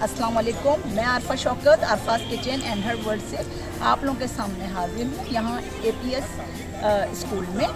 अस्सलाम वालेकुम। मैं Arfa Shaukat Arfa's kitchen and her world से आप लोगों के सामने हाजिर हूँ। यहाँ APS स्कूल में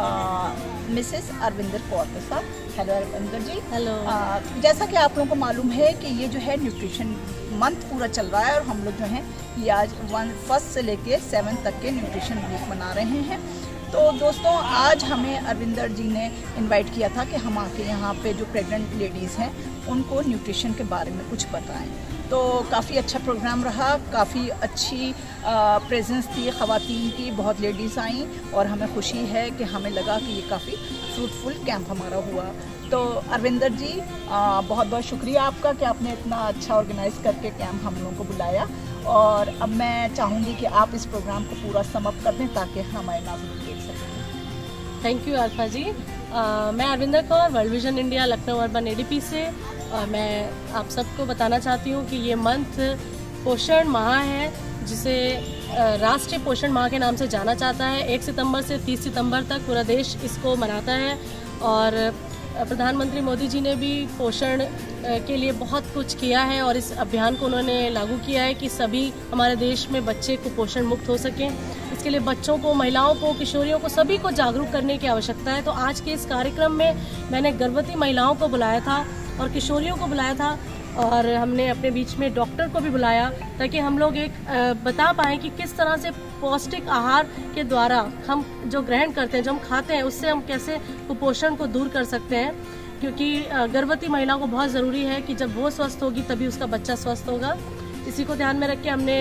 मिसेस अरविंदर कौर के साथ। हेलो अरविंदर जी। हेलो। जैसा कि आप लोगों को मालूम है कि ये जो है न्यूट्रिशन मंथ पूरा चल रहा है और हम लोग जो हैं ये आज 1 से लेके 7 तक के न्यूट्रिशन वीक मना रहे हैं। तो दोस्तों आज हमें अरविंदर जी ने इनवाइट किया था कि हम आके यहाँ पे जो प्रेग्नेंट लेडीज़ हैं उनको न्यूट्रिशन के बारे में कुछ बताएं। तो काफ़ी अच्छा प्रोग्राम रहा, काफ़ी अच्छी प्रेजेंस थी ख़वातीन की, बहुत लेडीज़ आई और हमें खुशी है कि हमें लगा कि ये काफ़ी फ्रूटफुल कैंप हमारा हुआ। तो अरविंदर जी बहुत बहुत शुक्रिया आपका कि आपने इतना अच्छा ऑर्गेनाइज़ करके कैंप हम लोगों को बुलाया। और अब मैं चाहूँगी कि आप इस प्रोग्राम को पूरा समअप कर दें ताकि हमारे नाज़रीन देख सकें। Thank you Arfa ji. मैं Arvinder Kaur, world vision India Lucknow urban ADP से। और मैं आप सबको बताना चाहती हूँ कि ये मंथ पोषण माह है, जिसे राष्ट्रीय पोषण माह के नाम से जाना जाता है। 1 सितंबर से 30 सितंबर तक पूरा देश इसको मनाता है और प्रधानमंत्री मोदी जी ने भी पोषण के लिए बहुत कुछ किया है और इस अभियान को उन्होंने लागू किया है कि सभी हमारे देश में बच्चे कुपोषण मुक्त हो सकें। इसके लिए बच्चों को, महिलाओं को, किशोरियों को, सभी को जागरूक करने की आवश्यकता है। तो आज के इस कार्यक्रम में मैंने गर्भवती महिलाओं को बुलाया था और किशोरियों को बुलाया था और हमने अपने बीच में डॉक्टर को भी बुलाया ताकि हम लोग एक बता पाएँ कि किस तरह से पौष्टिक आहार के द्वारा हम जो ग्रहण करते हैं, जो हम खाते हैं, उससे हम कैसे कुपोषण को दूर कर सकते हैं। क्योंकि गर्भवती महिला को बहुत ज़रूरी है कि जब वो स्वस्थ होगी तभी उसका बच्चा स्वस्थ होगा। इसी को ध्यान में रख के हमने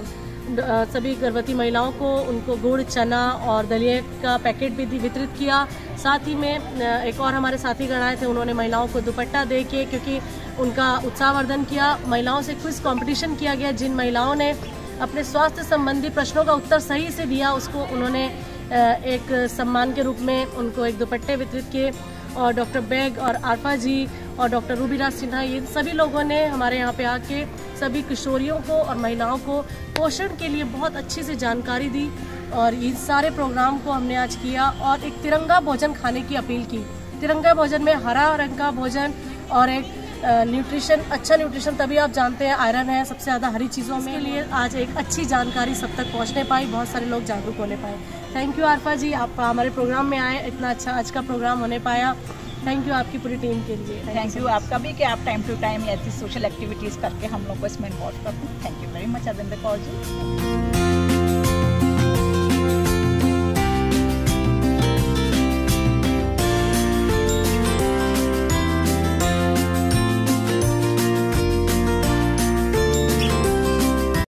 सभी गर्भवती महिलाओं को उनको गुड़, चना और दलिया का पैकेट भी वितरित किया। साथ ही में एक और हमारे साथी गण आए थे, उन्होंने महिलाओं को दुपट्टा दे के, क्योंकि उनका उत्साहवर्धन किया। महिलाओं से क्विज कंपटीशन किया गया। जिन महिलाओं ने अपने स्वास्थ्य संबंधी प्रश्नों का उत्तर सही से दिया उसको उन्होंने एक सम्मान के रूप में उनको एक दुपट्टे वितरित किए। और डॉक्टर बेग और आरफा जी और डॉक्टर रूबीराज सिन्हा, ये सभी लोगों ने हमारे यहाँ पे आके सभी किशोरियों को और महिलाओं को पोषण के लिए बहुत अच्छी से जानकारी दी। और ये सारे प्रोग्राम को हमने आज किया और एक तिरंगा भोजन खाने की अपील की। तिरंगा भोजन में हरा रंग का भोजन और एक न्यूट्रिशन, अच्छा न्यूट्रिशन तभी आप जानते हैं आयरन है सबसे ज़्यादा हरी चीज़ों में। इसके लिए आज एक अच्छी जानकारी सब तक पहुंचने पाई, बहुत सारे लोग जागरूक होने पाए। थैंक यू आरफा जी, आप हमारे प्रोग्राम में आए, इतना अच्छा आज का प्रोग्राम होने पाया। थैंक यू आपकी पूरी टीम के लिए। थैंक यू आपका भी कि आप टाइम टू टाइम ऐसी सोशल एक्टिविटीज़ करके हम लोग को इसमें इन्वॉल्व करते हैं। Thank you very much Arvinder Kaur ji.